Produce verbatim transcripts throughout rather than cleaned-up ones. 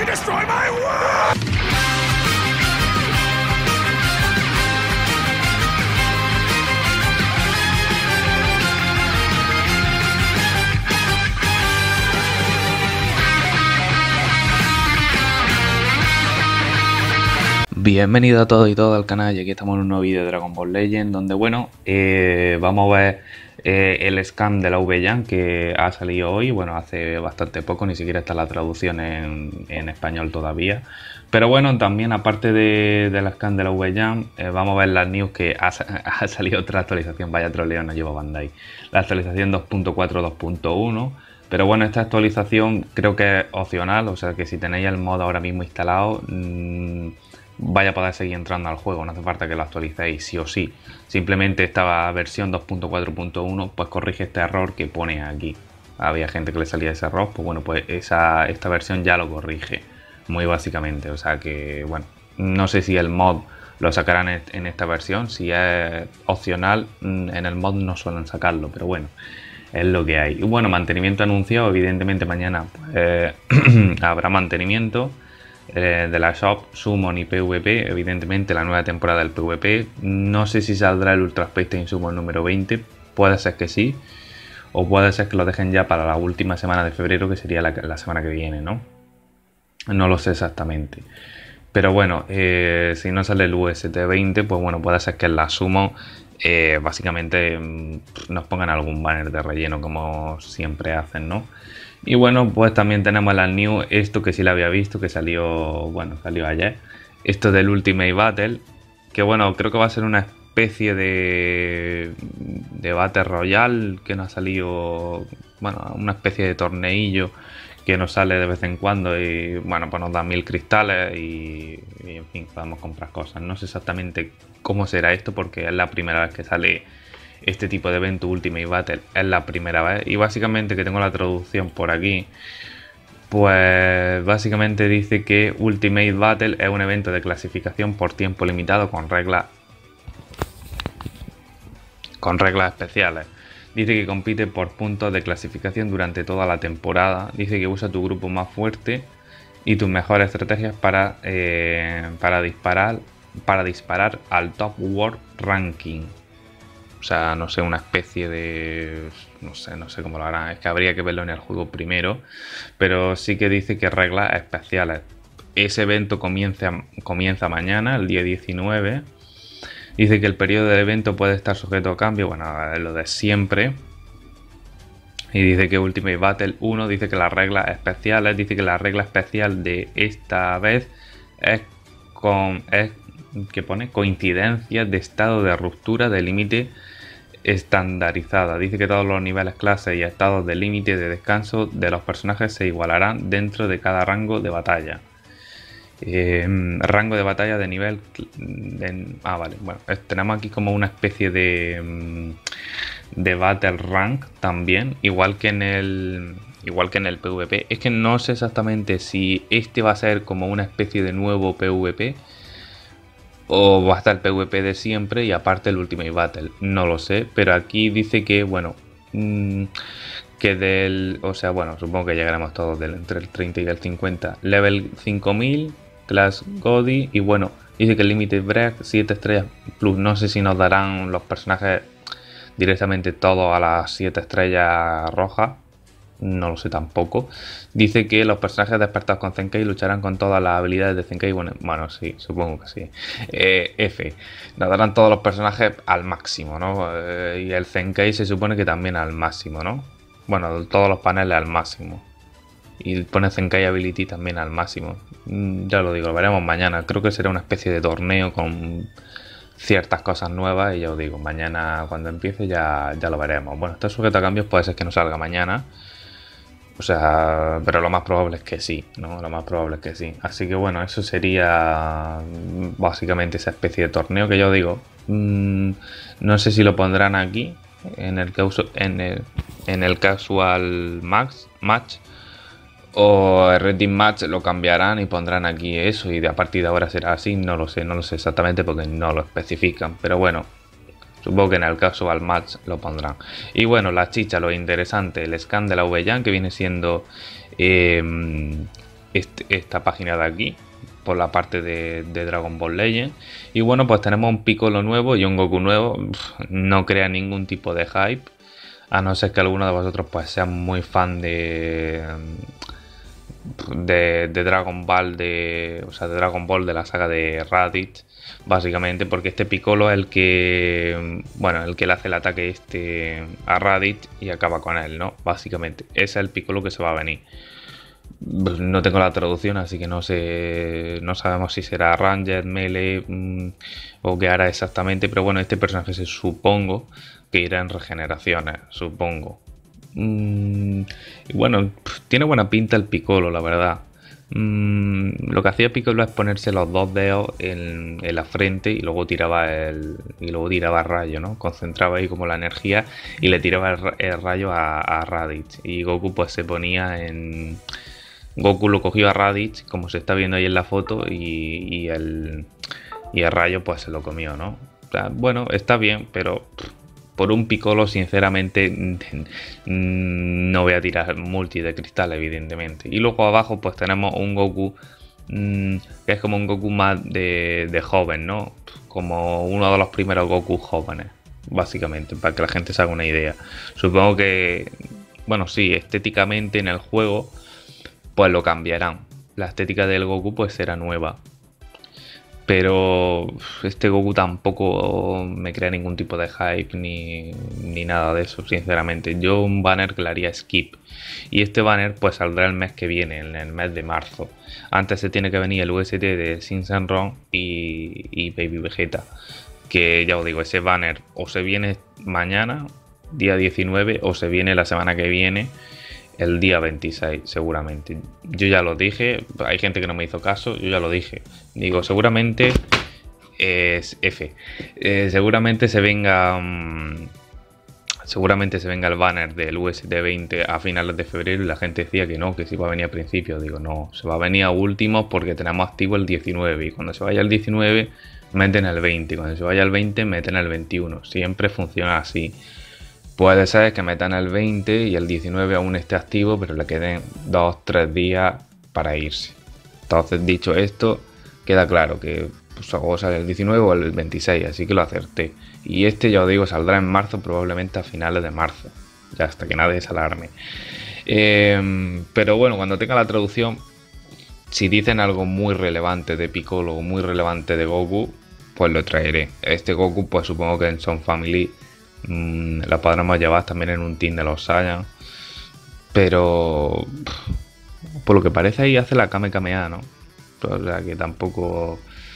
can destroy my world! Bienvenido a todos y todas al canal, y aquí estamos en un nuevo vídeo de Dragon Ball Legend, donde bueno, eh, vamos a ver eh, el scan de la V-Jam que ha salido hoy, bueno, hace bastante poco, ni siquiera está la traducción en, en español todavía. Pero bueno, también aparte de, de la scan de la V-Jam, eh, vamos a ver las news que ha, ha salido otra actualización, vaya troleo nos lleva Bandai. La actualización dos punto cuatro dos punto uno. Pero bueno, esta actualización creo que es opcional, o sea que si tenéis el mod ahora mismo instalado, mmm, vaya a poder seguir entrando al juego, no hace falta que lo actualicéis sí o sí. Simplemente esta versión dos punto cuatro punto uno pues corrige este error que pone aquí. Había gente que le salía ese error, pues bueno, pues esa, esta versión ya lo corrige, muy básicamente. O sea que bueno, no sé si el mod lo sacarán en esta versión, si es opcional, en el mod no suelen sacarlo, pero bueno, es lo que hay. Y bueno, mantenimiento anunciado, evidentemente mañana pues, habrá mantenimiento eh, de la shop, Summon y PvP, evidentemente la nueva temporada del PvP. No sé si saldrá el Ultra Space Time Summon número veinte, puede ser que sí, o puede ser que lo dejen ya para la última semana de febrero, que sería la, la semana que viene, ¿no? No lo sé exactamente. Pero bueno, eh, si no sale el U S T veinte, pues bueno, puede ser que en la Summon Eh, básicamente nos pongan algún banner de relleno como siempre hacen, ¿no? Y bueno, pues también tenemos la new, esto que sí lo había visto, que salió, bueno, salió ayer, esto del Ultimate Battle, que bueno, creo que va a ser una especie de, de Battle Royale que nos ha salido, bueno, una especie de torneillo que nos sale de vez en cuando y bueno, pues nos da mil cristales y, y en fin, podemos comprar cosas. No sé exactamente cómo será esto porque es la primera vez que sale este tipo de evento, Ultimate Battle, es la primera vez. Y básicamente, que tengo la traducción por aquí, pues básicamente dice que Ultimate Battle es un evento de clasificación por tiempo limitado con reglas con reglas especiales. Dice que compite por puntos de clasificación durante toda la temporada. Dice que usa tu grupo más fuerte y tus mejores estrategias para, eh, para, disparar, para disparar al Top World Ranking. O sea, no sé, una especie de... No sé, no sé cómo lo harán. Es que habría que verlo en el juego primero. Pero sí que dice que reglas especiales. Ese evento comienza, comienza mañana, el día diecinueve. Dice que el periodo del evento puede estar sujeto a cambio, bueno, es lo de siempre. Y dice que Ultimate Battle uno dice que las reglas especiales, dice que la regla especial de esta vez es con es que pone coincidencias de estado de ruptura de límite estandarizada. Dice que todos los niveles, clases y estados de límite de descanso de los personajes se igualarán dentro de cada rango de batalla. Eh, rango de batalla de nivel de, ah vale, bueno, tenemos aquí como una especie de de battle rank también, igual que en el igual que en el PvP. Es que no sé exactamente si este va a ser como una especie de nuevo PvP o va a estar el PvP de siempre y aparte el Ultimate Battle, no lo sé, pero aquí dice que bueno, mmm, que del, o sea, bueno, supongo que llegaremos todos del, entre el treinta y el cincuenta, level cinco mil, class Godi, y bueno, dice que el Limited Break siete estrellas plus. No sé si nos darán los personajes directamente todos a las siete estrellas rojas, no lo sé tampoco. Dice que los personajes despertados con Zenkai lucharán con todas las habilidades de Zenkai. Bueno, bueno sí, supongo que sí. eh, F, nos darán todos los personajes al máximo, ¿no? Eh, y el Zenkai se supone que también al máximo, ¿no? Bueno, todos los paneles al máximo. Y pone Zenkai Ability también al máximo. Ya lo digo, lo veremos mañana. Creo que será una especie de torneo con ciertas cosas nuevas. Y ya os digo, mañana cuando empiece ya, ya lo veremos. Bueno, está sujeto a cambios, puede ser que no salga mañana. O sea, pero lo más probable es que sí, ¿no? Lo más probable es que sí. Así que bueno, eso sería básicamente esa especie de torneo que yo digo. Mmm, no sé si lo pondrán aquí. En el, en el, en el Casual Max, Match o el Red Team Match lo cambiarán y pondrán aquí eso y de a partir de ahora será así, no lo sé, no lo sé exactamente porque no lo especifican, pero bueno, supongo que en el Casual Match lo pondrán. Y bueno, la chicha, lo interesante, el scan de la V-Jam que viene siendo eh, este, esta página de aquí, por la parte de, de Dragon Ball Legend. Y bueno, pues tenemos un Piccolo nuevo y un Goku nuevo. No crea ningún tipo de hype, a no ser que alguno de vosotros pues sea muy fan de, de, de Dragon Ball, de, o sea, de Dragon Ball de la saga de Raditz, básicamente, porque este Piccolo es el que, bueno, el que le hace el ataque este a Raditz y acaba con él, ¿no? Básicamente, ese es el Piccolo que se va a venir. No tengo la traducción, así que no sé, no sabemos si será Ranger, Melee mmm, o qué hará exactamente, pero bueno, este personaje se supongo que irá en regeneraciones, supongo. Mm, y bueno, tiene buena pinta el Piccolo, la verdad. Mm, lo que hacía Piccolo es ponerse los dos dedos en, en la frente y luego tiraba el y luego tiraba rayo, ¿no? Concentraba ahí como la energía y le tiraba el, el rayo a, a Raditz. Y Goku pues se ponía en... Goku lo cogió a Raditz, como se está viendo ahí en la foto, y, y, el, y el rayo pues se lo comió, ¿no? O sea, bueno, está bien, pero por un Piccolo, sinceramente, no voy a tirar multi de cristal, evidentemente. Y luego abajo pues tenemos un Goku mmm, que es como un Goku más de, de joven, ¿no? Como uno de los primeros Goku jóvenes, básicamente, para que la gente se haga una idea. Supongo que, bueno, sí, estéticamente en el juego pues lo cambiarán. La estética del Goku pues será nueva. Pero este Goku tampoco me crea ningún tipo de hype ni, ni nada de eso, sinceramente. Yo un banner que le haría skip. Y este banner pues saldrá el mes que viene, en el mes de marzo. Antes se tiene que venir el U S T de Shinsenron y, y Baby Vegeta. Que ya os digo, ese banner o se viene mañana, día diecinueve, o se viene la semana que viene, el día veintiséis, seguramente. Yo ya lo dije, hay gente que no me hizo caso, yo ya lo dije. Digo, seguramente es F. Eh, seguramente se venga. Um, seguramente se venga el banner del U S D veinte a finales de febrero y la gente decía que no, que se iba a venir a principios. Digo, no, se va a venir a últimos porque tenemos activo el diecinueve. Y cuando se vaya el diecinueve, meten el veinte. Y cuando se vaya el veinte, meten el veintiuno. Siempre funciona así. Puede ser que metan el veinte y el diecinueve aún esté activo, pero le queden dos tres días para irse. Entonces, dicho esto, queda claro que pues, o sale el diecinueve o el veintiséis, así que lo acerté. Y este, ya os digo, saldrá en marzo, probablemente a finales de marzo, ya hasta que nadie se alarme. Eh, pero bueno, cuando tenga la traducción, si dicen algo muy relevante de Piccolo o muy relevante de Goku, pues lo traeré. Este Goku, pues supongo que en Son Family mmm, la podremos llevar también en un team de los Saiyan. Pero por lo que parece ahí hace la Kame Kamea, ¿no? O sea que tampoco...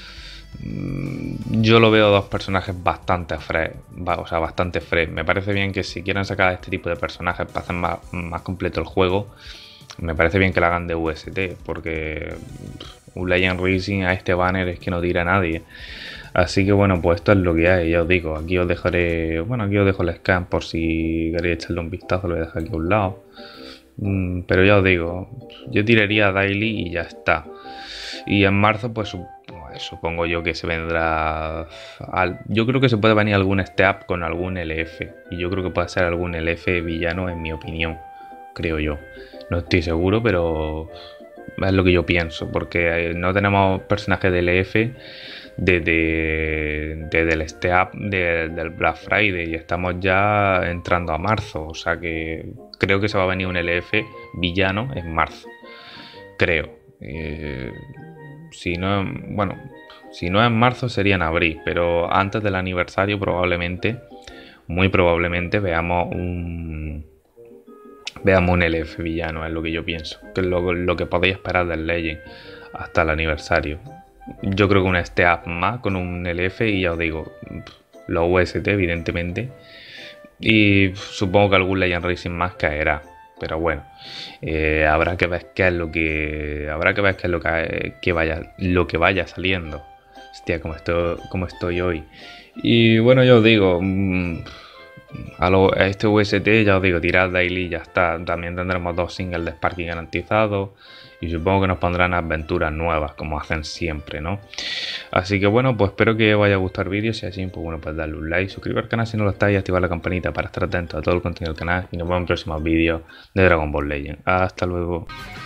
Yo lo veo dos personajes bastante fresh, o sea, bastante fresh. Me parece bien que si quieren sacar este tipo de personajes para hacer más, más completo el juego, me parece bien que lo hagan de U S T, porque un Legend Rising a este banner es que no tira a nadie. Así que bueno, pues esto es lo que hay, ya os digo. Aquí os dejaré, bueno, aquí os dejo el scan por si queréis echarle un vistazo, lo voy a dejar aquí a un lado. Pero ya os digo, yo tiraría Daily y ya está. Y en marzo pues supongo yo que se vendrá al, yo creo que se puede venir algún step con algún L F, y yo creo que puede ser algún L F villano, en mi opinión, creo yo. No estoy seguro, pero es lo que yo pienso, porque no tenemos personajes de L F desde, desde el step de, del Black Friday y estamos ya entrando a marzo, o sea que creo que se va a venir un L F villano en marzo, creo. Eh, si no, bueno, si no en marzo sería en abril, pero antes del aniversario probablemente, muy probablemente veamos un veamos un L F villano, es lo que yo pienso, que es lo, lo que podéis esperar del Legend hasta el aniversario. Yo creo que un step más con un L F y ya os digo, los U S T evidentemente, y supongo que algún Legend Racing más caerá. Pero bueno, eh, habrá que ver qué es lo que habrá que ver qué es lo que, que vaya lo que vaya saliendo. Hostia, como estoy, como estoy hoy. Y bueno, yo os digo, mmm, a, lo, a este U S T ya os digo, tirad daily y ya está. También tendremos dos singles de Sparking garantizados. Y supongo que nos pondrán aventuras nuevas, como hacen siempre, ¿no? Así que bueno, pues espero que os haya gustado el vídeo. Si es así, pues bueno, pues darle un like, suscribir al canal si no lo estáis y activar la campanita para estar atentos a todo el contenido del canal. Y nos vemos en próximos vídeos de Dragon Ball Legend. Hasta luego.